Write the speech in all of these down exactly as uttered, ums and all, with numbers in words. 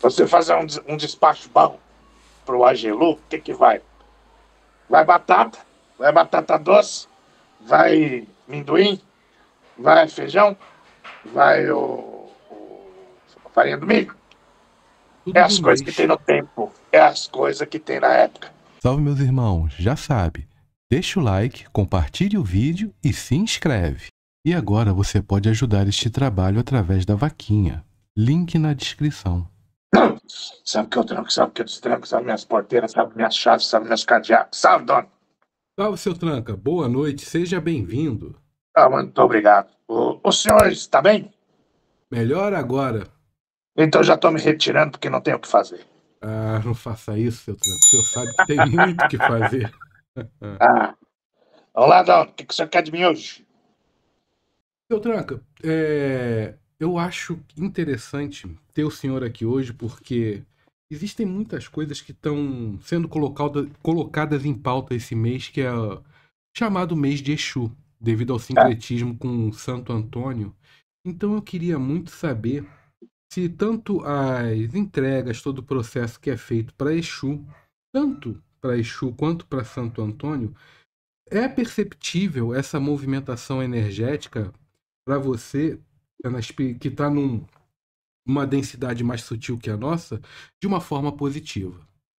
Você fazer um, des- um despacho bom pro Agelu, o que que vai? Vai batata, vai batata doce, vai amendoim, vai feijão, vai o, o farinha do milho. É Tudo do as coisas que tem mês. no tempo, é as coisas que tem na época. Salve, meus irmãos, já sabe. Deixa o like, compartilhe o vídeo e se inscreve. E agora você pode ajudar este trabalho através da vaquinha. Link na descrição. Sabe que eu tranco, sabe que eu destranco, sabe minhas porteiras, sabe minhas chaves, sabe meus cadeados, sabe, dono? Salve, seu Tranca. Boa noite, seja bem-vindo. Ah, muito obrigado. O, o senhor está bem? Melhor agora. Então já estou me retirando porque não tenho o que fazer. Ah, não faça isso, seu Tranca. O senhor sabe que tem muito o que fazer. Ah, vamos lá, dono. O que, que o senhor quer de mim hoje? Seu Tranca, é, eu acho interessante ter o senhor aqui hoje porque existem muitas coisas que estão sendo colocada, colocadas em pauta esse mês, que é chamado mês de Exu, devido ao Ah, sincretismo com Santo Antônio. Então eu queria muito saber se tanto as entregas, todo o processo que é feito para Exu, tanto para Exu quanto para Santo Antônio, é perceptível essa movimentação energética para você que está num, numa densidade mais sutil que a nossa, de uma forma positiva.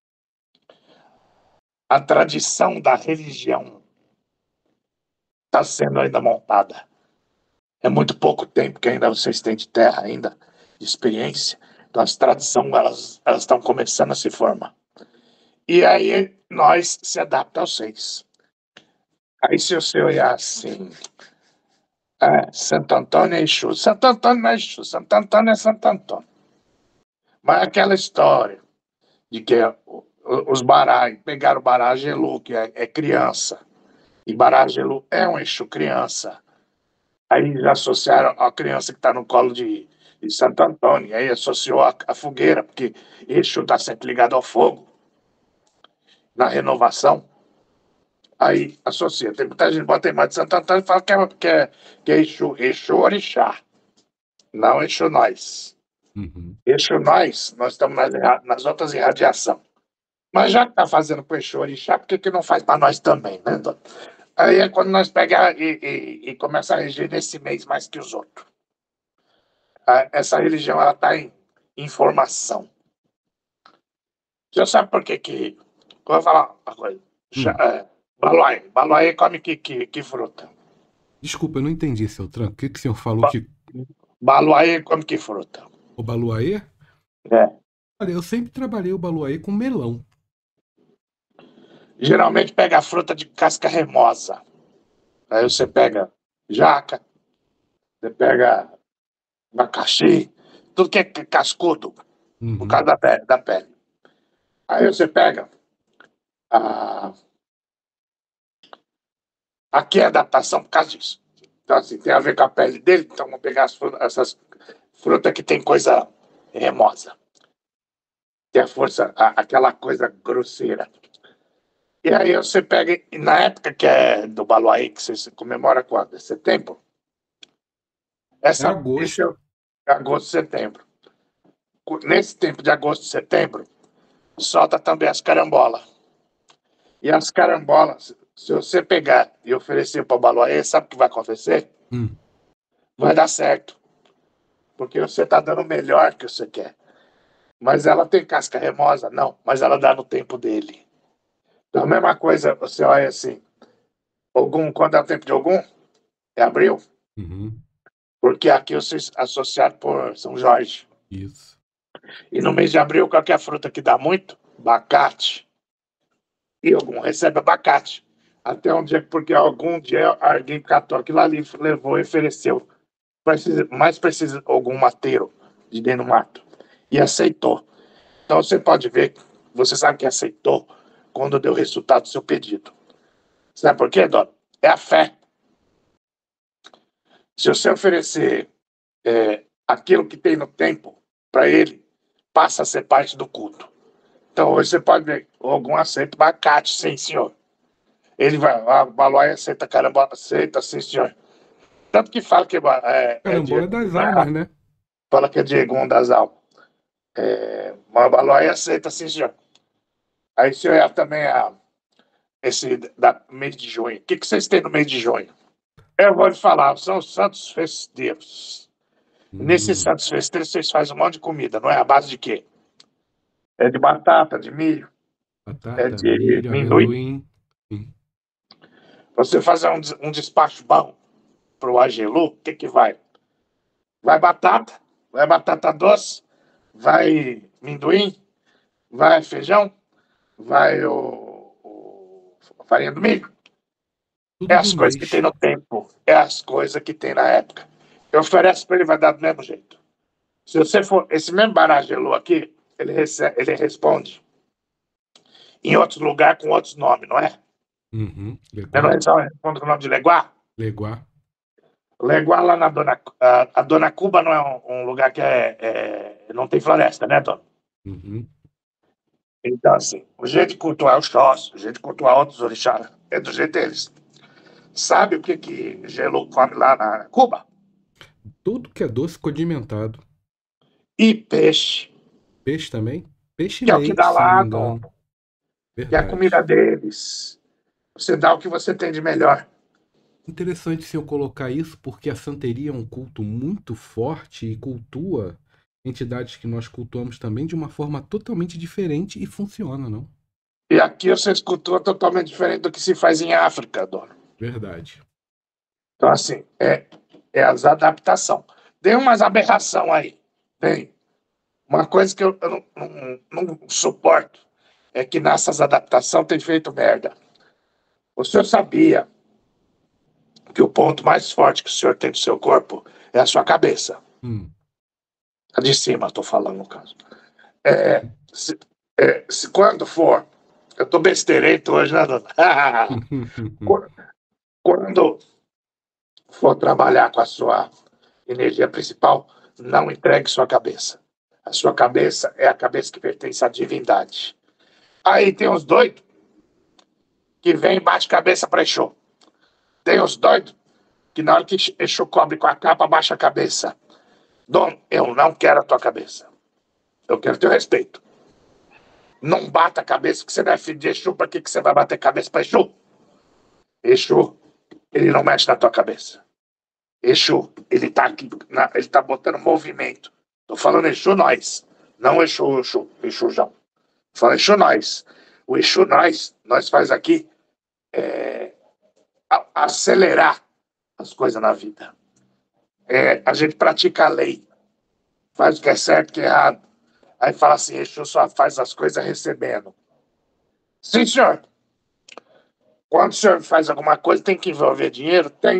a tradição da religião está sendo ainda montada. É muito pouco tempo que ainda vocês têm de terra ainda, de experiência. Então as tradições elas, elas estão começando a se formar. E aí nós se adapta aos seis. Aí se você olhar assim, é, Santo Antônio é Exu. Santo Antônio não é Exu, Santo Antônio é Santo Antônio. Mas aquela história de que os Bará pegaram o Bará Gelu, que é, é criança, e Bará Gelu é um Exu criança. Aí já associaram a criança que está no colo de, de Santo Antônio, aí associou a, a fogueira, porque Exu está sempre ligado ao fogo, na renovação. Aí associa. Tem muita gente que bota a imagem de Santo Antônio e fala que é, que é, que é Exu, Exu Orixá, não Exu nós. Uhum. Exu nós, nós estamos nas, nas outras irradiações. Mas já que está fazendo para Exu Orixá, por que, que não faz para nós também, né, doutor? Aí é quando nós pegamos e, e, e começa a reger nesse mês mais que os outros. Essa religião ela está em, em formação. Você sabe por que que... Vou falar uma coisa. Hum. É, Baluaê. Baluaê come que, que, que fruta? Desculpa, eu não entendi, seu Tranco. O que, que o senhor falou Ba, que Baluaê come que fruta? o baluaê? É. Olha, eu sempre trabalhei o baluaê com melão. Geralmente pega a fruta de casca remosa. Aí você pega jaca, você pega abacaxi, tudo que é cascudo, por Uhum. causa da pele. Da pele. Aí você pega a... Aqui é adaptação por causa disso. Então, assim, tem a ver com a pele dele, então vamos pegar as frutas, essas frutas que tem coisa remosa. Tem a força, a, aquela coisa grosseira. E aí você pega, e na época que é do Baluaí, que você comemora quando? É setembro? É Essa, esse é agosto. agosto, setembro. Nesse tempo de agosto, setembro, solta também as carambolas. E as carambolas, se você pegar e oferecer para o Baluaê, sabe o que vai acontecer? Hum. Vai dar certo. Porque você está dando o melhor que você quer. Mas ela tem casca remosa? Não, mas ela dá no tempo dele. Então, a mesma coisa, você olha assim, Ogum, quando é o tempo de Ogum? É abril, Uhum. porque aqui eu sou associado por São Jorge. Isso. E no mês de abril, qual que é a fruta que dá muito? Abacate. E Ogum recebe abacate. Até um dia, porque algum dia alguém catou aquilo ali, levou e ofereceu. Precisa, mais precisa algum mateiro de dentro do mato. E aceitou. Então você pode ver, você sabe que aceitou quando deu o resultado do seu pedido. Sabe por quê, Dona? É a fé. Se você oferecer é, aquilo que tem no tempo para ele, passa a ser parte do culto. Então hoje você pode ver, algum aceita abacate, sim, senhor. Ele vai, ah, Balói aceita, caramba, aceita, sim, senhor. Tanto que fala que é, é de, Carambola é das almas, né? fala que é de Egum das almas. É, Mambalói aceita, sim, senhor. Aí, se olhar também a, esse da mês de junho. O que, que vocês têm no mês de junho? Eu vou lhe falar, são os santos festeiros. Nesses Hum, santos festeiros, vocês fazem um monte de comida, não é? A base de quê? É de batata, de milho, é batata, de milho, amendoim. amendoim. Sim. Você fazer um, des- um despacho bom pro Agelu, o que que vai? Vai batata, vai batata doce, vai amendoim, vai feijão, vai o, o a farinha do milho. É Tudo do as coisas que tem mês. no tempo, é as coisas que tem na época. Eu ofereço para ele, vai dar do mesmo jeito. Se você for, esse mesmo Baragelu aqui, ele, recebe, ele responde em outros lugares com outros nomes, não é? Uhum, Eu não legal. respondo com o nome de Leguá. Leguá. Leguá lá na Dona, a, a Dona Cuba não é um, um lugar que é, é, não tem floresta, né, Dona? Uhum. Então, assim, o jeito de cultuar os Xós, o jeito de cultuar outros orixás, é do jeito deles. Sabe o que que Gelu come lá na Cuba? Tudo que é doce condimentado. E peixe, Peixe também? Peixe e que é o que leite, dá se não me lá, Dona, engano. que é a comida Verdade. deles. Você dá o que você tem de melhor. Interessante se eu colocar isso, porque a santeria é um culto muito forte e cultua entidades que nós cultuamos também de uma forma totalmente diferente e funciona, não? E aqui você cultua totalmente diferente do que se faz em África, Dona. Verdade. Então, assim, é, é as adaptações. Tem umas aberração aí. Tem. Uma coisa que eu, eu não, não, não suporto é que nessas adaptações tem feito merda. O senhor sabia que o ponto mais forte que o senhor tem no seu corpo é a sua cabeça? Hum. A de cima, estou falando no caso. É, se, é, se quando for, eu tô besteirento hoje, né, dona? Quando for trabalhar com a sua energia principal, não entregue sua cabeça. A sua cabeça é a cabeça que pertence à divindade. Aí tem os doidos que vem e bate cabeça para Exu. Tem os doidos que na hora que Exu cobre com a capa, baixa a cabeça. Dom, eu não quero a tua cabeça. Eu quero teu respeito. Não bata a cabeça que você não é filho de Exu. Para que, que você vai bater cabeça para Exu? Exu, ele não mexe na tua cabeça. Exu, ele tá aqui, na, ele tá botando movimento. Tô falando Exu nós, não Exu, Exu, Exu João. Tô falando Exu nós. O Exu nós, nós faz aqui é, a, acelerar as coisas na vida. É, a gente pratica a lei, faz o que é certo, o que é errado. Aí fala assim, Exu só faz as coisas recebendo. Sim, senhor. Quando o senhor faz alguma coisa, tem que envolver dinheiro? Tem.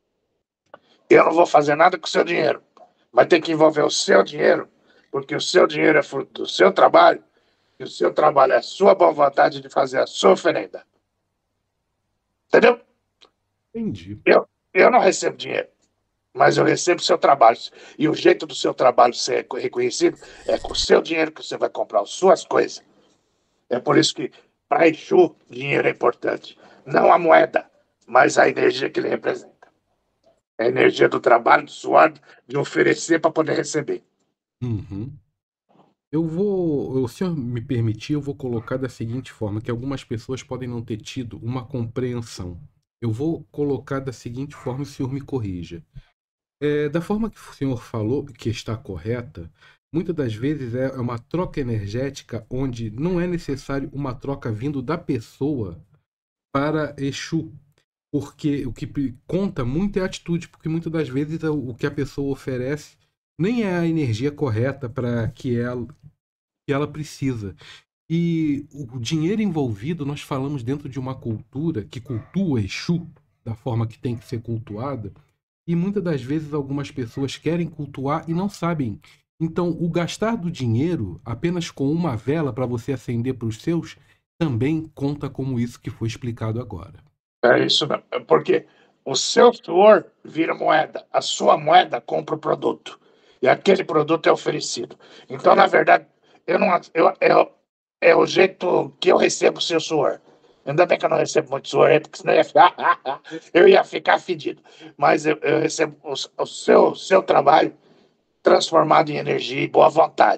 Eu não vou fazer nada com o seu dinheiro, mas tem que envolver o seu dinheiro, porque o seu dinheiro é fruto do seu trabalho, e o seu trabalho é a sua boa vontade de fazer a sua oferenda. Entendeu? Entendi. Eu, eu não recebo dinheiro, mas eu recebo o seu trabalho. E o jeito do seu trabalho ser reconhecido é com o seu dinheiro que você vai comprar as suas coisas. É por isso que, para Exu, dinheiro é importante. Não a moeda, mas a energia que ele representa. É a energia do trabalho, do suor, de oferecer para poder receber. Uhum. Eu vou, se o senhor me permitir, eu vou colocar da seguinte forma, que algumas pessoas podem não ter tido uma compreensão. Eu vou colocar da seguinte forma, e o senhor me corrija. É, da forma que o senhor falou, que está correta, muitas das vezes é uma troca energética onde não é necessário uma troca vindo da pessoa para Exu, porque o que pe- conta muito é a atitude, porque muitas das vezes o o que a pessoa oferece nem é a energia correta para que ela, que ela precisa. E o dinheiro envolvido, nós falamos dentro de uma cultura que cultua Exu da forma que tem que ser cultuada, e muitas das vezes algumas pessoas querem cultuar e não sabem. Então, o gastar do dinheiro apenas com uma vela para você acender para os seus também conta como isso que foi explicado agora. É isso mesmo. É porque o seu suor vira moeda, a sua moeda compra o produto. E aquele produto é oferecido. Então, na verdade, eu não, eu, eu, é o jeito que eu recebo o seu suor. Ainda bem que eu não recebo muito suor, aí, porque senão eu ia ficar, eu ia ficar fedido. Mas eu, eu recebo o, o seu, seu trabalho transformado em energia e boa vontade.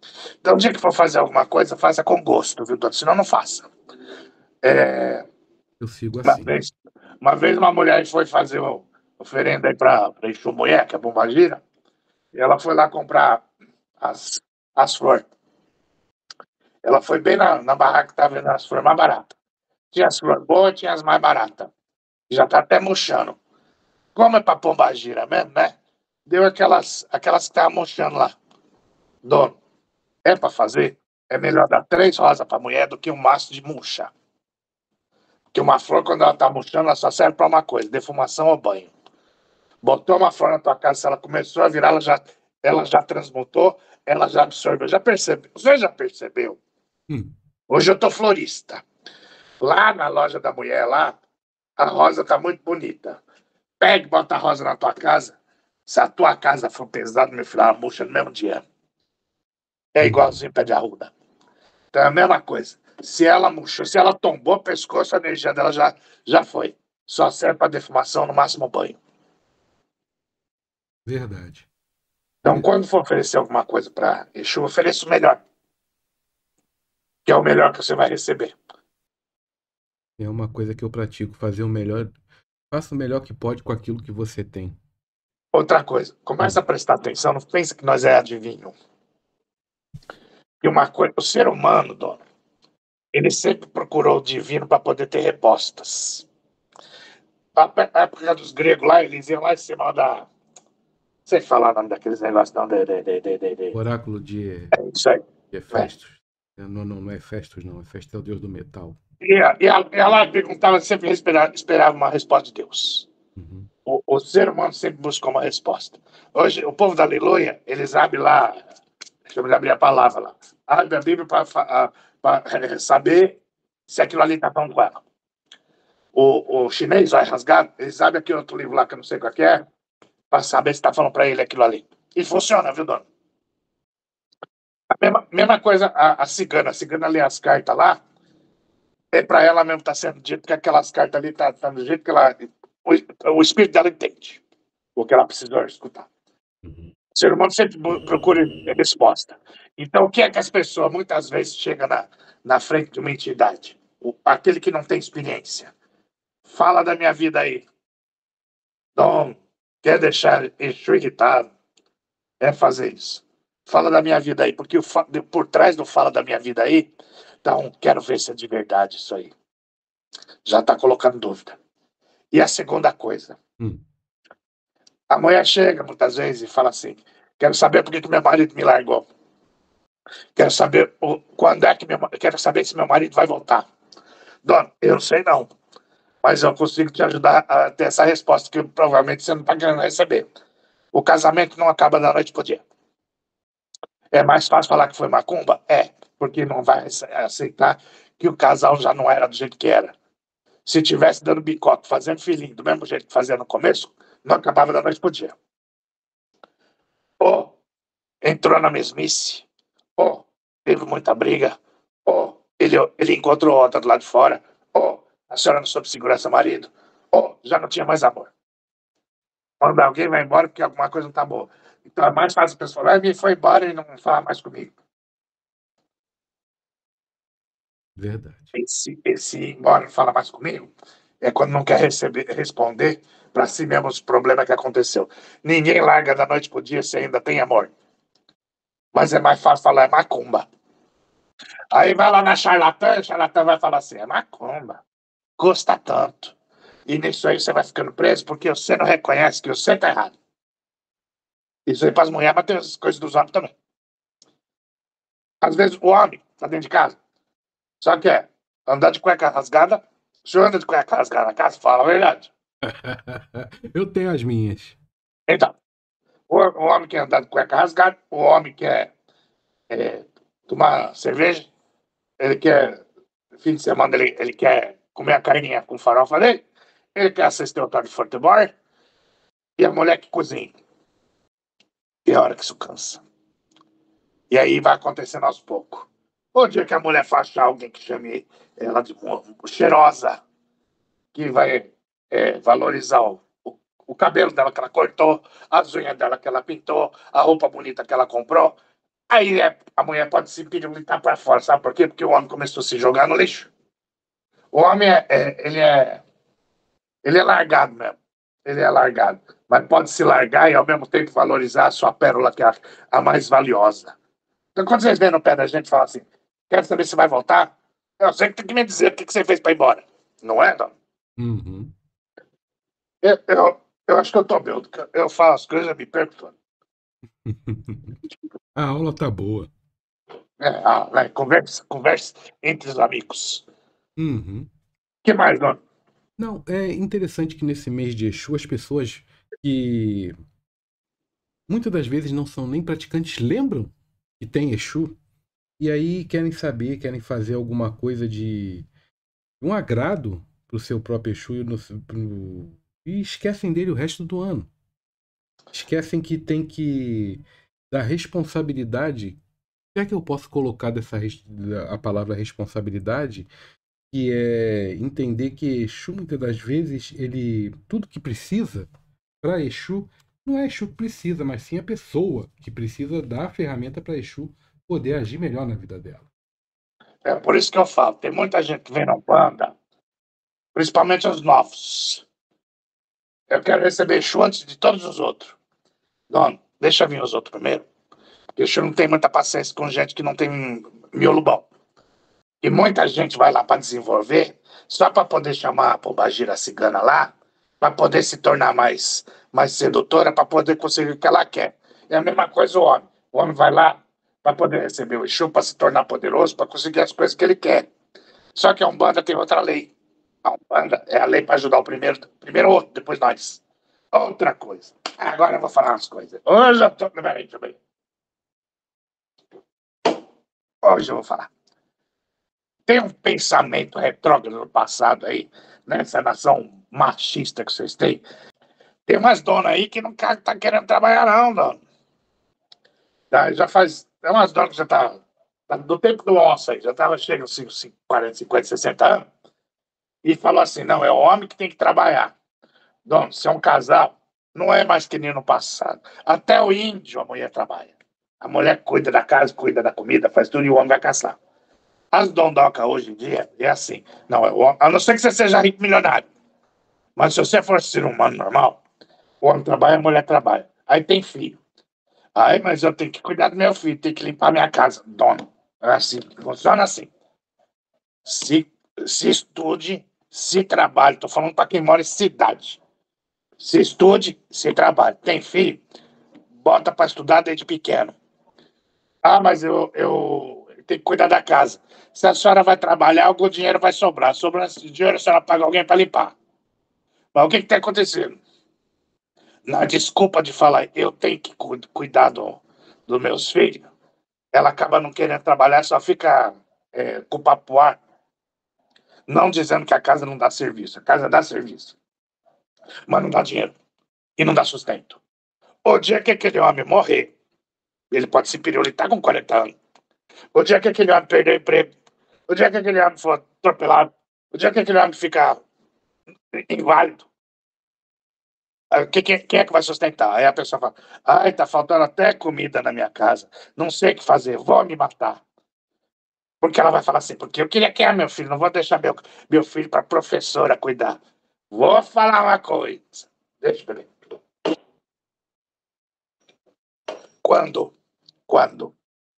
Então, o dia que for fazer alguma coisa, faça com gosto, viu, Dona? Senão não faça. É, Eu sigo uma assim. vez, uma vez uma mulher foi fazer uma oferenda aí para Exu Mulher, que é Pombagira, e ela foi lá comprar as, as flores. Ela foi bem na, na barraca que estava vendo as flores mais baratas. Tinha as flores boas, tinha as mais baratas. Já está até murchando. Como é para Pombagira mesmo, né? Deu aquelas, aquelas que estavam murchando lá. Dono, é para fazer? É melhor dar três rosas para a mulher do que um maço de murcha. Porque uma flor, quando ela está murchando, ela só serve para uma coisa: defumação ou banho. Botou uma flor na tua casa, se ela começou a virar, ela já, ela já transmutou, ela já absorveu. Já percebeu? Você já percebeu? Hum, Hoje eu tô florista. Lá na loja da mulher, lá, a rosa tá muito bonita. Pega e bota a rosa na tua casa. Se a tua casa for pesada, meu filho, ela murcha no mesmo dia. É uhum. igualzinho pé de arruda. Então é a mesma coisa. Se ela murchou, se ela tombou o pescoço, a energia dela já, já foi. Só serve para defumação, no máximo banho. Verdade. Então, Ver- quando for oferecer alguma coisa para Exu, ofereça o melhor, que é o melhor que você vai receber. É uma coisa que eu pratico, fazer o melhor. Faça o melhor que pode com aquilo que você tem. Outra coisa, começa Hum, a prestar atenção, não pensa que nós é adivinho. E uma coisa, o ser humano, dono, ele sempre procurou o divino para poder ter respostas. A época dos gregos lá, eles iam lá em cima da. Sei falar o nome daqueles negócios, não. De, de, de, de, de, de. Oráculo de, É isso aí. de É. Hefestos. É, Não, não, não é Hefestos, não. Hefestos é o deus do metal. E, a- e, a- e ela perguntava, sempre esperava, esperava uma resposta de Deus. Uhum. O, o ser humano sempre buscou uma resposta. Hoje, o povo da Aleluia, eles abrem lá. Deixa eu abrir a palavra lá. Abre a Bíblia para saber se aquilo ali está falando com ela. O, o chinês vai rasgar, ele sabe aquele outro livro lá que eu não sei qual que é, para saber se está falando para ele aquilo ali. E funciona, viu, dono? A mesma, mesma coisa a, a cigana. A cigana lê as cartas lá, é para ela mesmo estar tá sendo dito que aquelas cartas ali estão tá, tá do jeito que ela. O, o espírito dela entende o que ela precisou escutar. Uhum. O ser humano sempre procura resposta. Então, o que é que as pessoas muitas vezes chegam na, na frente de uma entidade? O, aquele que não tem experiência. Fala da minha vida aí. Não quer deixar Exu irritado, é fazer isso. Fala da minha vida aí, porque o, por trás do fala da minha vida aí, tá um quero ver se é de verdade isso aí. Já está colocando dúvida. E a segunda coisa, Hum. a mulher chega muitas vezes e fala assim: quero saber por que, que meu marido me largou. Quero saber o, quando é que meu quero saber se meu marido vai voltar. Dona, eu não sei não, mas eu consigo te ajudar a ter essa resposta que provavelmente você não está querendo receber. O casamento não acaba da noite pro dia. É mais fácil falar que foi macumba? É, porque não vai aceitar que o casal já não era do jeito que era. Se tivesse dando bicote, fazendo filhinho do mesmo jeito que fazia no começo, não acabava da noite pro dia. Ou entrou na mesmice, ou teve muita briga, ou ele, ele encontrou outra do lado de fora, ou a senhora não soube segurança marido, ou já não tinha mais amor. Quando alguém vai embora porque alguma coisa não tá boa. Então é mais fácil a pessoa falar, me foi embora e não fala mais comigo. Verdade. Esse, esse ir embora não fala mais comigo é quando não quer receber, responder para si mesmo os problemas que aconteceu. Ninguém larga da noite pro dia se ainda tem amor. Mas é mais fácil falar, é macumba. Aí vai lá na charlatã, a charlatã vai falar assim, é macumba, custa tanto. E nisso aí você vai ficando preso porque você não reconhece que você tá errado. Isso aí para as mulheres, mas tem as coisas dos homens também. Às vezes o homem tá dentro de casa, só que é andar de cueca rasgada. O senhor anda de cueca rasgada na casa, fala a verdade. Eu tenho as minhas. Então, o, o homem quer andar de cueca rasgada, o homem quer é, tomar cerveja, ele quer, fim de semana, ele, ele quer comer a carninha com farofa dele, ele quer assistir o tal de futebol, e a mulher que cozinha. E a hora que isso cansa. E aí vai acontecendo aos poucos. O dia que a mulher for achar alguém que chame ela de cheirosa, que vai é, valorizar o, o, o cabelo dela que ela cortou, as unhas dela que ela pintou, a roupa bonita que ela comprou, Aí é, a mulher pode se pirulitar para fora, sabe por quê? Porque o homem começou a se jogar no lixo. O homem é, é, ele é, ele é largado mesmo. Ele é largado. Mas pode se largar e ao mesmo tempo valorizar a sua pérola, que é a, a mais valiosa. Então, quando vocês vêm no pé da gente e falam assim, quero saber se vai voltar, eu sei que tem que me dizer o que, que você fez para ir embora. Não é, não? Uhum. Eu, eu, eu acho que eu tô bêbado. Eu falo as coisas e me perco todo. A aula tá boa. É, ah, vai, conversa, conversa entre os amigos. Uhum. Que mais, dono? Não, é interessante que nesse mês de Exu as pessoas que muitas das vezes não são nem praticantes lembram que tem Exu e aí querem saber, querem fazer alguma coisa de um agrado pro seu próprio Exu e, no- pro- e esquecem dele o resto do ano. Esquecem que tem que dar responsabilidade. Já que eu posso colocar dessa res- a palavra responsabilidade, que é entender que Exu muitas das vezes ele tudo que precisa para Exu não é Exu que precisa, mas sim a pessoa que precisa dar a ferramenta para Exu poder agir melhor na vida dela. É por isso que eu falo, tem muita gente que vem na banda, principalmente os novos. Eu quero receber Exu antes de todos os outros. Dono, deixa vir os outros primeiro. Porque Exu não tem muita paciência com gente que não tem miolo bom. E muita gente vai lá para desenvolver só para poder chamar a Pombagira cigana lá, para poder se tornar mais, mais sedutora, para poder conseguir o que ela quer. É a mesma coisa o homem. O homem vai lá para poder receber o Exu, para se tornar poderoso, para conseguir as coisas que ele quer. Só que a Umbanda tem outra lei. A Umbanda é a lei para ajudar o primeiro, primeiro o outro, depois nós. Outra coisa. Agora eu vou falar umas coisas. Hoje eu tô. Peraí, deixa eu ver. Hoje eu vou falar. Tem um pensamento retrógrado no passado aí, nessa nação machista que vocês têm. Tem umas donas aí que não tá querendo trabalhar, não, dona. Já, já faz. Tem umas donas que já tá. Do tempo do onça aí, já tava chegando aos quarenta, cinquenta, sessenta anos, e falou assim: não, é o homem que tem que trabalhar. Dona, se é um casal, não é mais que nem no passado. Até o índio a mulher trabalha. A mulher cuida da casa, cuida da comida, faz tudo e o homem vai caçar. As dondocas hoje em dia é assim. Não, é o homem, a não ser que você seja rico milionário. Mas se você for ser humano normal, o homem trabalha, a mulher trabalha. Aí tem filho. Aí, mas eu tenho que cuidar do meu filho, tenho que limpar minha casa. Dona, é assim, funciona assim. Se, se estude, se trabalhe. Estou falando para quem mora em cidade. Se estude, se trabalhe. Tem filho? Bota para estudar desde pequeno. Ah, mas eu, eu tenho que cuidar da casa. Se a senhora vai trabalhar, algum dinheiro vai sobrar. Sobrando esse dinheiro, a senhora paga alguém para limpar. Mas o que está acontecendo? Na desculpa de falar, eu tenho que cu cuidar do, dos meus filhos, ela acaba não querendo trabalhar, só fica é, com o papo ar, não dizendo que a casa não dá serviço. A casa dá serviço, mas não dá dinheiro e não dá sustento. O dia que aquele homem morrer, ele pode se pirulitar com quarenta anos. O dia que aquele homem perder o emprego, o dia que aquele homem for atropelado, o dia que aquele homem ficar inválido, quem, quem é que vai sustentar? Aí a pessoa fala, ai, tá faltando até comida na minha casa, não sei o que fazer, vou me matar. Porque ela vai falar assim, porque eu queria que é meu filho, não vou deixar meu, meu filho para professora cuidar. Vou falar uma coisa. Deixa eu ver. Quando, quando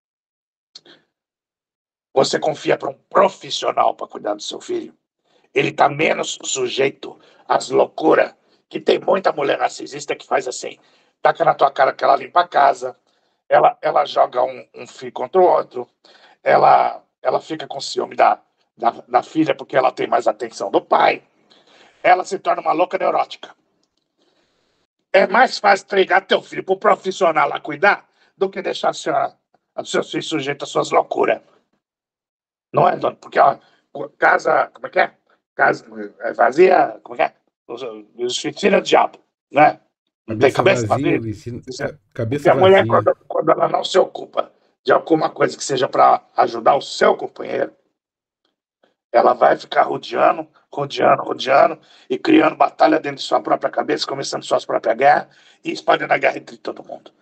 você confia para um profissional para cuidar do seu filho, ele está menos sujeito às loucuras que tem muita mulher narcisista que faz assim, taca na tua cara que ela limpa a casa, ela, ela joga um, um filho contra o outro, ela, ela fica com ciúme da, da, da filha porque ela tem mais atenção do pai, ela se torna uma louca neurótica. É mais fácil entregar teu filho para o profissional lá cuidar do que deixar a senhora, o seu filho sujeito às suas loucuras. Não é, dono? Porque ó, casa, como é que é? Casa é vazia, como é que é? Os, os filhos tiram o diabo, né? Não tem Cabeça cabeça para vazia, ver? ensina... Isso é- ca- Porque cabeça a mulher, vazia. quando, quando ela não se ocupa de alguma coisa que seja para ajudar o seu companheiro, ela vai ficar rodeando, rodeando, rodeando e criando batalha dentro de sua própria cabeça, começando suas próprias guerras e espalhando a guerra entre todo mundo.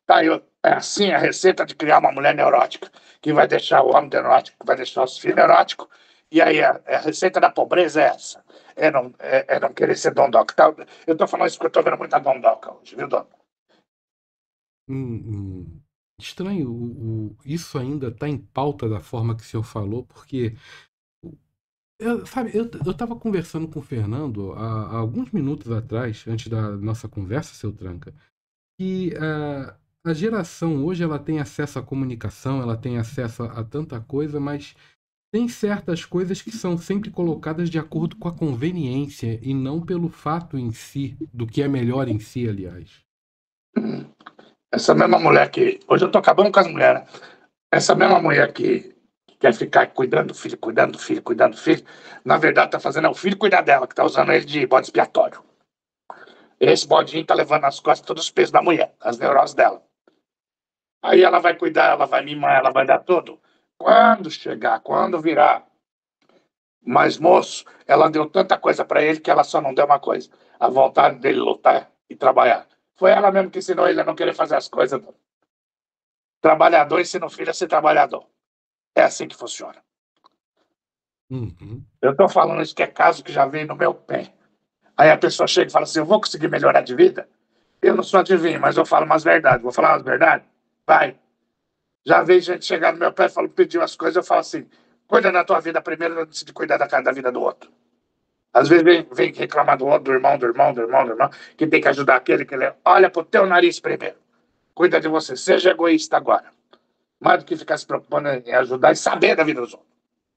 Tá aí, ó, é assim a receita de criar uma mulher neurótica, que vai deixar o homem neurótico, que vai deixar os filhos neuróticos, e aí a, a receita da pobreza é essa. É não, é, é não querer ser dondoca. Tá? Eu tô falando isso porque eu tô vendo muita dondoca hoje, viu, Dona? Hum, hum. Estranho, o, o- isso ainda está em pauta da forma que o senhor falou, porque, eu, sabe, eu, eu estava conversando com o Fernando há, há alguns minutos atrás, antes da nossa conversa, seu Tranca, que ah, a geração hoje ela tem acesso à comunicação, ela tem acesso a, a tanta coisa, mas tem certas coisas que são sempre colocadas de acordo com a conveniência e não pelo fato em si, do que é melhor em si, aliás. Essa mesma mulher que. Hoje eu tô acabando com as mulheres, né? Essa mesma mulher que quer ficar cuidando do filho, cuidando do filho, cuidando do filho, na verdade tá fazendo é o filho cuidar dela, que tá usando ele de bode expiatório. Esse bodinho tá levando nas costas todos os pesos da mulher, as neuroses dela. Aí ela vai cuidar, ela vai mimar, ela vai dar tudo. Quando chegar, quando virar mais moço, ela deu tanta coisa para ele que ela só não deu uma coisa: a vontade dele lutar e trabalhar. Foi ela mesmo que ensinou ele a não querer fazer as coisas. Trabalhador ensina o filho a ser trabalhador. É assim que funciona. Uhum. Eu estou falando isso que é caso que já veio no meu pé. Aí a pessoa chega e fala assim: eu vou conseguir melhorar de vida? Eu não sou adivinho, mas eu falo umas verdades. Vou falar umas verdades? Vai. Já veio gente chegar no meu pé e fala, pediu as coisas, eu falo assim: cuida da tua vida primeiro antes de cuidar da, da vida do outro. Às vezes vem, vem reclamar do outro, do irmão, do irmão, do irmão, do irmão, que tem que ajudar aquele que ele. Olha pro teu nariz primeiro. Cuida de você. Seja egoísta agora. Mais do que ficar se preocupando em ajudar e saber da vida dos outros.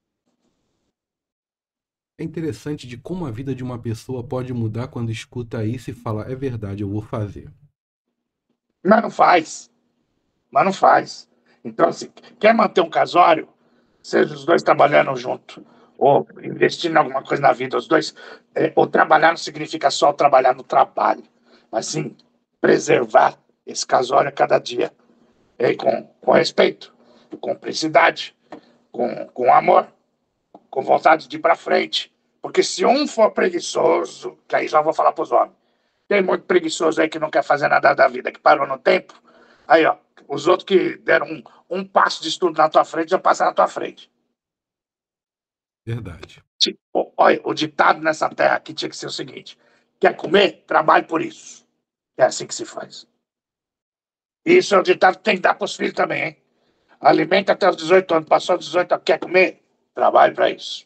É interessante de como a vida de uma pessoa pode mudar quando escuta isso e fala, é verdade, eu vou fazer. Mas não faz. Mas não faz. Então, assim, quer manter um casório? Seja os dois trabalhando junto, ou investindo em alguma coisa na vida, os dois. É, ou trabalhar não significa só trabalhar no trabalho, mas sim preservar esse casório a cada dia, é, com, com respeito, com cumplicidade, com, com amor, com vontade de ir para frente. Porque se um for preguiçoso, que aí já vou falar para os homens, tem muito preguiçoso aí que não quer fazer nada da vida, que parou no tempo. Aí, ó, os outros que deram um, um passo de estudo na tua frente já passam na tua frente. Verdade. Tipo, olha, o ditado nessa terra aqui tinha que ser o seguinte: quer comer? Trabalhe por isso. É assim que se faz. Isso é o ditado que tem que dar para os filhos também, hein? Alimenta até os dezoito anos. Passou dos dezoito anos, quer comer? Trabalhe para isso.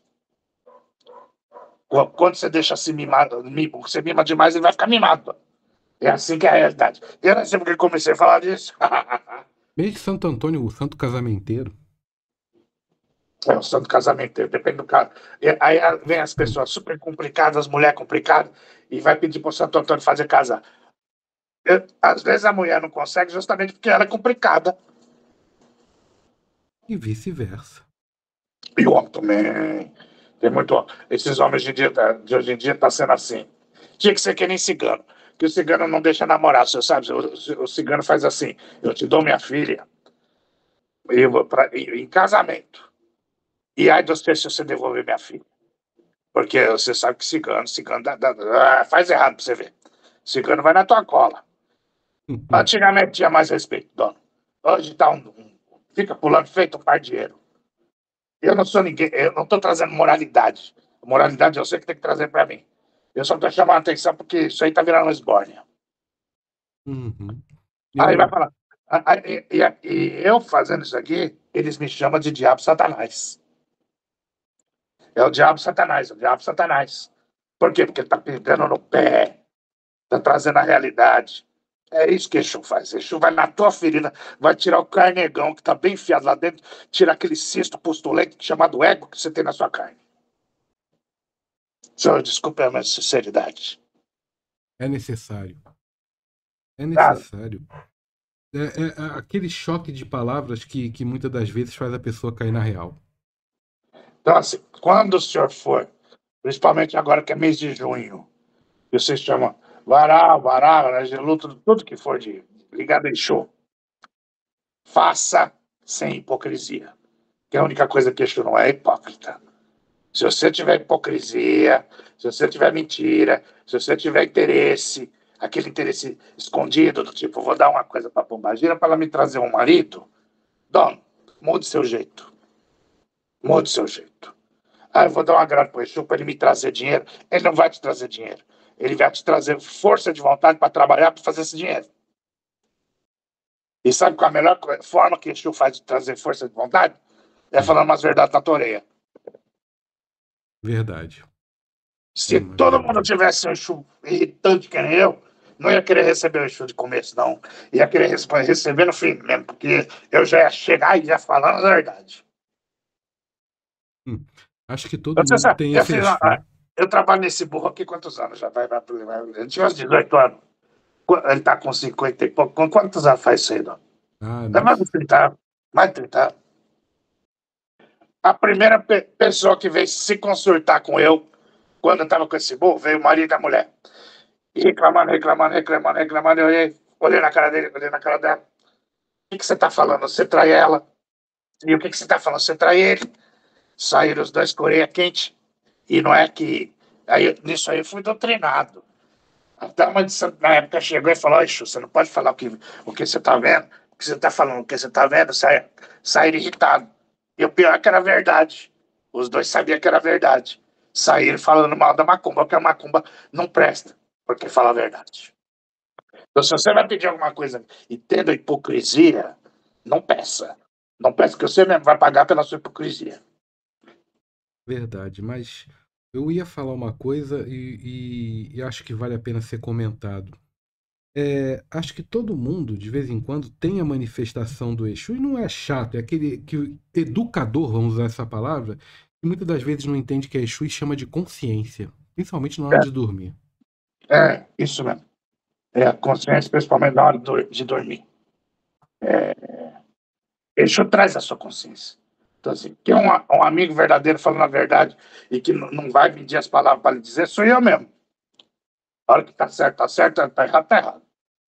Quando você deixa se mimar, você mima demais, ele vai ficar mimado. É assim que é a realidade. Eu não sei porque comecei a falar disso. Desde Santo Antônio, o santo casamenteiro. É o santo casamento, depende do caso. E aí vem as pessoas super complicadas, mulher complicada, e vai pedir para o Santo Antônio fazer casar. Eu, às vezes a mulher não consegue justamente porque ela é complicada. E vice-versa. E o homem também. Tem muito. Esses homens de, dia, de hoje em dia estão tá sendo assim. Tinha que ser que nem cigano. Que o cigano não deixa namorar, você sabe? O, o cigano faz assim: eu te dou minha filha eu, pra, em, em casamento. E aí você se você devolver minha filha. Porque você sabe que cigano, cigano dá, dá, dá, faz errado pra você ver. Cigano vai na tua cola. Antigamente tinha mais respeito, dono. Hoje tá um, um, fica pulando feito um par de dinheiro. Eu não sou ninguém, eu não estou trazendo moralidade. A moralidade eu sei que tem que trazer para mim. Eu só estou chamando a atenção porque isso aí tá virando uma esbórnia. Uhum. Aí vai Eu, falar. E, e, e eu fazendo isso aqui, eles me chamam de diabo satanás. É o diabo satanás, é o diabo satanás. Por quê? Porque ele tá pegando no pé, tá trazendo a realidade. É isso que Exu faz. Exu vai na tua ferida, vai tirar o carnegão que tá bem enfiado lá dentro, tirar aquele cisto postulante chamado ego que você tem na sua carne. Senhor, desculpe a minha sinceridade. é necessário. É Sabe? necessário. É, é- é aquele choque de palavras que, que muitas das vezes faz a pessoa cair na real. Então, assim, quando o senhor for, principalmente agora que é mês de junho, e vocês chamam varal, varal, angelô, tudo, tudo que for de ligado a Exu, faça sem hipocrisia. Que a única coisa que Exu não é hipócrita. Se você tiver hipocrisia, se você tiver mentira, se você tiver interesse, aquele interesse escondido, do tipo, vou dar uma coisa pra Pombagira para ela me trazer um marido. Dona, mude seu jeito. Mude seu jeito. Ah, eu vou dar uma grana pro Exu para ele me trazer dinheiro. Ele não vai te trazer dinheiro. Ele vai te trazer força de vontade para trabalhar, para fazer esse dinheiro. E sabe qual é a melhor forma que o Exu faz de trazer força de vontade? É falando umas verdades na tua orelha. Verdade. Se É uma todo verdade. mundo tivesse um Exu irritante que nem eu, não ia querer receber o Exu de começo, não. Ia querer receber no fim mesmo, porque eu já ia chegar e ia falando a verdade. Hum. Acho que todo Você mundo sabe, tem eu, esse fiz uma- Exu. eu trabalho nesse burro aqui quantos anos já? Vai, vai, vai, ele tinha uns dezoito anos. Ele tá com cinquenta e pouco. Com quantos anos faz isso aí, não? Ah, É mais mas de trinta anos. Mais de trinta anos. A primeira pe pessoa que veio se consultar com eu, quando eu tava com esse burro, veio o marido da mulher. E reclamando, reclamando, reclamando, reclamando. Eu olhei, olhei na cara dele, olhei na cara dela. O que, que você tá falando? Você trai ela? E o que, que você tá falando? Você trai ele? Saíram os dois com orelha quente. E não é que. Aí, nisso aí eu fui doutrinado. A dama de santo na época chegou e falou: Ixi, você não pode falar o que, o que você tá vendo. O que você tá falando, o que você tá vendo, sai, sai irritado. E o pior é que era verdade. Os dois sabiam que era verdade. Saíram falando mal da macumba, porque a macumba não presta, porque fala a verdade. Então, se você vai pedir alguma coisa e tendo hipocrisia, não peça. Não peça, que você mesmo vai pagar pela sua hipocrisia. verdade. Mas eu ia falar uma coisa e, e- e acho que vale a pena ser comentado. É, acho que todo mundo, de vez em quando, tem a manifestação do Exu, e não é chato, é aquele que o educador, vamos usar essa palavra, que muitas das vezes não entende que é Exu e chama de consciência, principalmente na hora de dormir. É, é isso mesmo. É a consciência, principalmente na hora de dormir. Exu traz a sua consciência. Então, assim, tem um, um amigo verdadeiro falando a verdade e que não vai medir as palavras para lhe dizer, sou eu mesmo. A hora que tá certo, tá certo, tá errado, tá errado.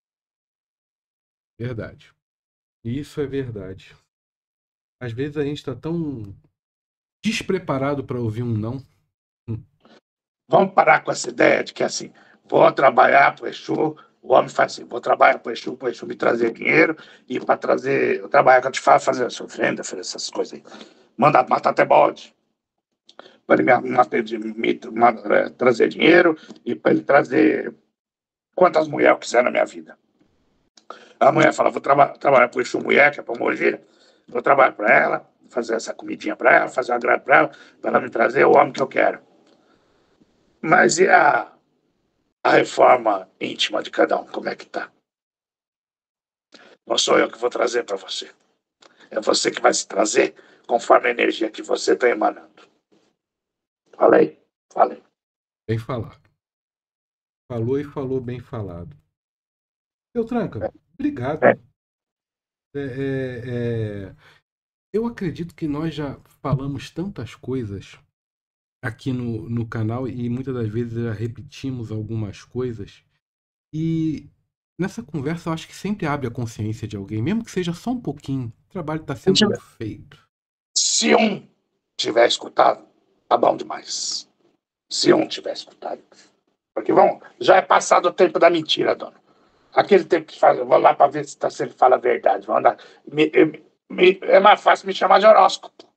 Verdade. Isso é verdade. Às vezes a gente está tão despreparado para ouvir um não. Hum, Vamos parar com essa ideia de que, assim, vou trabalhar para o Exu, o homem faz assim, vou trabalhar para o Exu, para o Exu me trazer dinheiro, e para trazer, eu trabalho que eu te falo, fazer essa ofrenda, fazer essas coisas aí. Mandar matar até bode, para ele me, me, me, me trazer dinheiro e para ele trazer quantas mulheres eu quiser na minha vida. A mulher fala, vou traba trabalhar para o Exu mulher, que é para morrer, vou trabalhar para ela, fazer essa comidinha para ela, fazer uma grana para ela, para ela me trazer o homem que eu quero. Mas e a, a reforma íntima de cada um, como é que tá? Não sou eu que vou trazer para você. É você que vai se trazer conforme a energia que você está emanando. Falei? Falei. bem falado. Falou e falou bem falado. Eu Tranca, obrigado. É, É, é, é, eu acredito que nós já falamos tantas coisas aqui no, no canal e muitas das vezes já repetimos algumas coisas. E nessa conversa eu acho que sempre abre a consciência de alguém, mesmo que seja só um pouquinho. O trabalho está sendo feito. se um tiver escutado, tá bom demais. Se um tiver escutado. Porque vamos, já é passado o tempo da mentira, dona. Aquele tempo que fala, vou lá para ver se, tá, se ele fala a verdade. Vou andar, me, me, é mais fácil me chamar de horóscopo.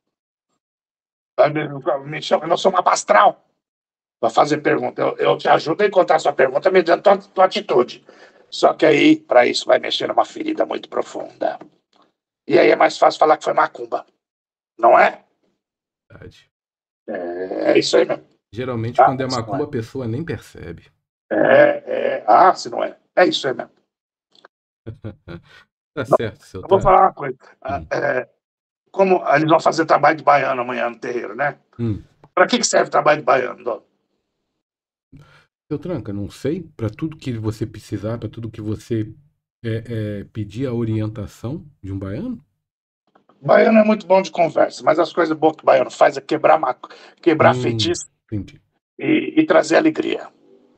Me, me chama, eu não sou uma pastral para fazer pergunta. Eu, eu te ajudo a encontrar sua pergunta mediante tua, tua atitude. Só que aí, para isso, vai mexer numa ferida muito profunda. E aí é mais fácil falar que foi macumba. Não é? Verdade. É, é isso aí mesmo. Geralmente, Ah, quando é se não é. macumba, a pessoa nem percebe. É, é, ah, se não é. É isso aí mesmo. Tá certo, seu Eu vou Tranca. falar uma coisa. Hum. É, como eles vão fazer trabalho de baiano amanhã no terreiro, né? Hum. Para que, que serve trabalho de baiano, Dó? Seu Tranca, não sei. Para tudo que você precisar, para tudo que você é, é, pedir a orientação de um baiano? Baiano é muito bom de conversa, mas as coisas boas que o baiano faz é quebrar, quebrar Hum, feitiço entendi. e, e trazer alegria.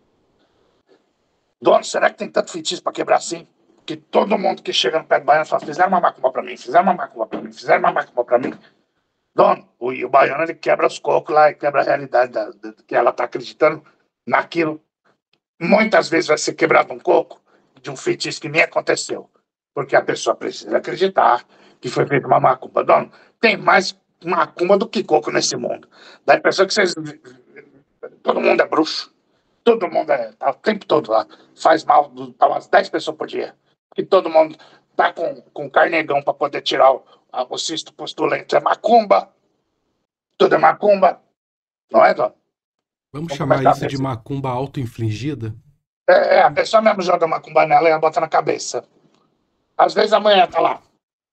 Dono, será que tem tanto feitiço para quebrar assim? Que todo mundo que chega no pé do baiano fala: fizeram uma macumba para mim, fizeram uma macumba para mim, fizeram uma macumba para mim. Dono, o, e o baiano ele quebra os cocos lá e quebra a realidade da, da, que ela está acreditando naquilo. muitas vezes vai ser quebrado um coco de um feitiço que nem aconteceu. Porque a pessoa precisa acreditar que foi feita uma macumba. Dono, tem mais macumba do que coco nesse mundo. Dá a impressão que vocês... todo mundo é bruxo. Todo mundo é... tá o tempo todo lá. Faz mal para umas dez pessoas por dia. E todo mundo tá com, com carnegão para poder tirar o, a, o cisto postulante. É macumba. Tudo é macumba. Não é, dono? Vamos Vamos chamar começar isso de desse- macumba auto-infligida? É, é, a pessoa mesmo joga macumba nela e ela bota na cabeça. Às vezes amanhã tá lá.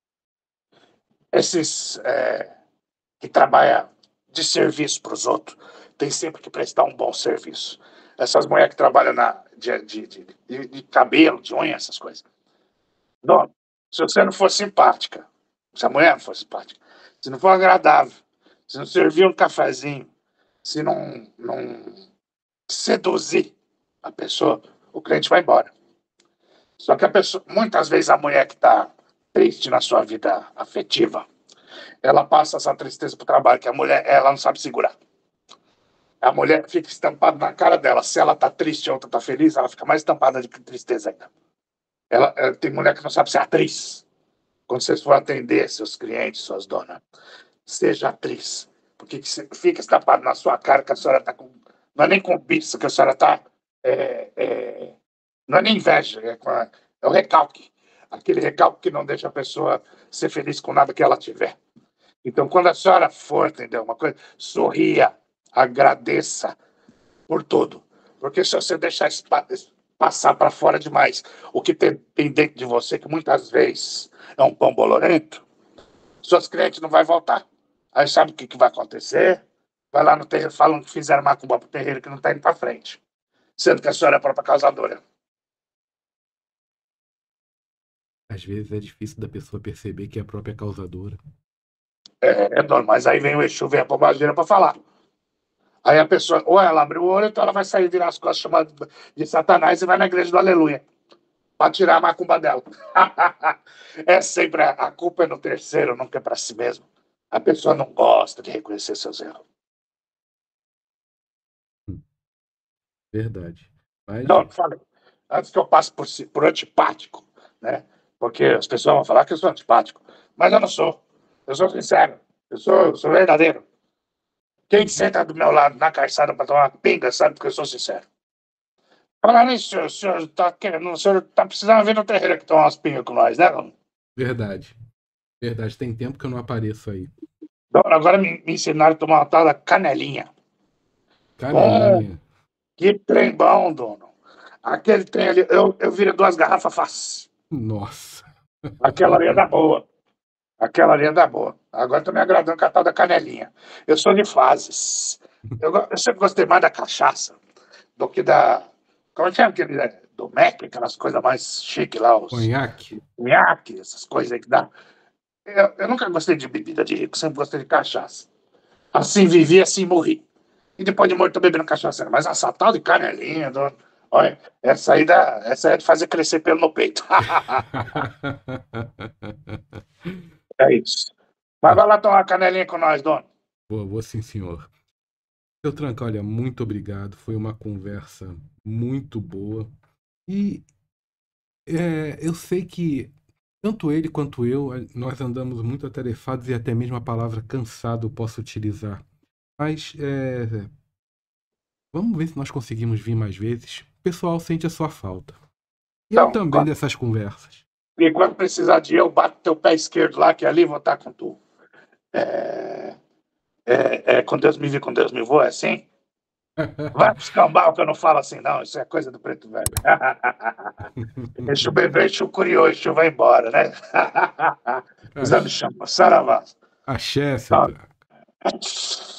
Esses é, que trabalham de serviço para os outros tem sempre que prestar um bom serviço. Essas mulheres que trabalham na, de, de, de, de, de cabelo, de unha, essas coisas. Dono, se você não for simpática, se a mulher não for simpática, se não for agradável, se não servir um cafezinho, se não, não seduzir a pessoa, o cliente vai embora. Só que a pessoa, muitas vezes a mulher que está triste na sua vida afetiva, ela passa essa tristeza pro trabalho, que a mulher, ela não sabe segurar. A mulher fica estampada na cara dela. Se ela tá triste e a outra tá feliz, ela fica mais estampada de tristeza ainda. Ela, ela, tem mulher que não sabe ser atriz. Quando vocês for atender seus clientes, suas donas, seja atriz. Porque que você fica estampado na sua cara que a senhora tá com... Não é nem com bicho, que a senhora tá... É, é, não é nem inveja, é, com a, é o recalque. Aquele recalque que não deixa a pessoa ser feliz com nada que ela tiver. Então, quando a senhora for, entendeu? Uma coisa, sorria, agradeça por tudo. Porque se você deixar passar para fora demais o que tem, tem dentro de você, que muitas vezes é um pão bolorento, suas clientes não vão voltar. Aí sabe o que, que vai acontecer? Vai lá no terreiro, falam que fizeram macumba pro terreiro que não está indo para frente. Sendo que a senhora é a própria causadora. Às vezes é difícil da pessoa perceber que é a própria causadora. É, é dono, mas aí vem o Exu, vem a pombagira para falar. Aí a pessoa, ou ela abre o olho, então ela vai sair, virar as costas, chamada de Satanás e vai na igreja do Aleluia, para tirar a macumba dela. É sempre, a, a culpa é no terceiro, nunca é para si mesmo. A pessoa não gosta de reconhecer seus erros. Verdade. Mas, Não, fala, antes que eu passe por, por antipático, né? Porque as pessoas vão falar que eu sou antipático, mas eu não sou. Eu sou sincero, eu sou, eu sou verdadeiro. Quem senta do meu lado na calçada para tomar uma pinga sabe que eu sou sincero. Falar nisso, senhor, o senhor está querendo, o senhor tá precisando vir no terreiro que tomar umas pingas com nós, né, Dona? verdade. Verdade, tem tempo que eu não apareço aí. Dona, agora me, me ensinaram a tomar uma tal da canelinha. Canelinha. Bom, que trem bom, dono. Aquele trem ali, eu, eu viro duas garrafas fácil. Nossa. Aquela ali é da boa. Aquela ali é da boa. Agora tô me agradando com a tal da canelinha. Eu sou de fases. Eu, eu sempre gostei mais da cachaça do que da... Como é que é aquele... né, do Mac, aquelas coisas mais chiques lá, os Conhaque? conhaque, essas coisas aí que dá. Eu, eu nunca gostei de bebida de rico, sempre gostei de cachaça. Assim vivi, assim morri. E depois de morto tô bebendo cachaça. Mas essa tal de canelinha, dono, olha, essa aí, dá, essa aí é de fazer crescer pelo no peito. É isso. Mas vai lá tomar uma canelinha com nós, dono. Vou, vou sim, senhor. Seu Tranca, olha, muito obrigado. Foi uma conversa muito boa. E é, eu sei que tanto ele quanto eu, nós andamos muito atarefados e até mesmo a palavra cansado eu posso utilizar. Mas é, vamos ver se nós conseguimos vir mais vezes. O pessoal sente a sua falta. E eu Então, também quando, dessas conversas. e quando precisar de eu, bato teu pé esquerdo lá, que ali vou estar com tu. É, é, é, com Deus me vi, com Deus me voa, é assim? Vai pro escambau que eu não falo assim, não. Isso é coisa do preto velho. Deixa o bebê, deixa o curiô, deixa eu vai embora, né? Já me chama. Saravá. Axé, seu Tranca.